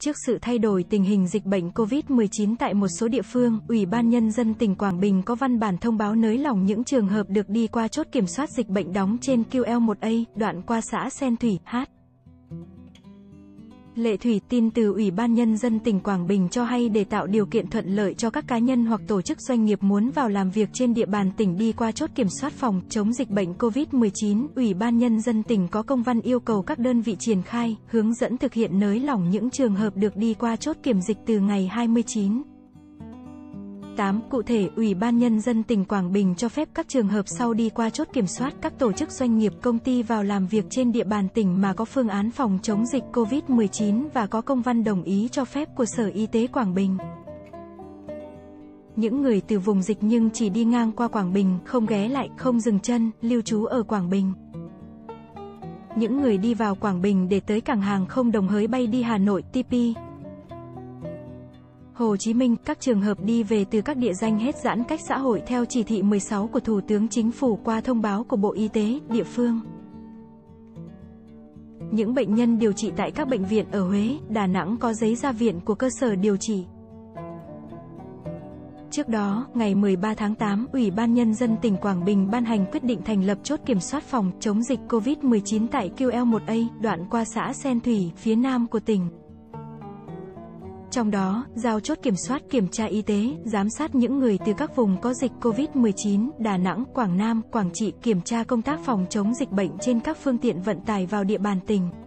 Trước sự thay đổi tình hình dịch bệnh COVID-19 tại một số địa phương, Ủy ban Nhân dân tỉnh Quảng Bình có văn bản thông báo nới lỏng những trường hợp được đi qua chốt kiểm soát dịch bệnh đóng trên QL1A, đoạn qua xã Sen Thủy, H. Lệ Thủy. Tin từ Ủy ban Nhân dân tỉnh Quảng Bình cho hay để tạo điều kiện thuận lợi cho các cá nhân hoặc tổ chức doanh nghiệp muốn vào làm việc trên địa bàn tỉnh đi qua chốt kiểm soát phòng chống dịch bệnh COVID-19, Ủy ban Nhân dân tỉnh có công văn yêu cầu các đơn vị triển khai, hướng dẫn thực hiện nới lỏng những trường hợp được đi qua chốt kiểm dịch từ ngày 29/8. Cụ thể, Ủy ban Nhân dân tỉnh Quảng Bình cho phép các trường hợp sau đi qua chốt kiểm soát các tổ chức doanh nghiệp công ty vào làm việc trên địa bàn tỉnh mà có phương án phòng chống dịch COVID-19 và có công văn đồng ý cho phép của Sở Y tế Quảng Bình. Những người từ vùng dịch nhưng chỉ đi ngang qua Quảng Bình, không ghé lại, không dừng chân, lưu trú ở Quảng Bình. Những người đi vào Quảng Bình để tới cảng hàng không Đồng Hới bay đi Hà Nội, TP, Hồ Chí Minh, các trường hợp đi về từ các địa danh hết giãn cách xã hội theo chỉ thị 16 của Thủ tướng Chính phủ qua thông báo của Bộ Y tế, địa phương. Những bệnh nhân điều trị tại các bệnh viện ở Huế, Đà Nẵng có giấy ra viện của cơ sở điều trị. Trước đó, ngày 13 tháng 8, Ủy ban Nhân dân tỉnh Quảng Bình ban hành quyết định thành lập chốt kiểm soát phòng chống dịch COVID-19 tại QL1A, đoạn qua xã Sen Thủy, phía nam của tỉnh. Trong đó, giao chốt kiểm soát kiểm tra y tế, giám sát những người từ các vùng có dịch COVID-19, Đà Nẵng, Quảng Nam, Quảng Trị, kiểm tra công tác phòng chống dịch bệnh trên các phương tiện vận tải vào địa bàn tỉnh.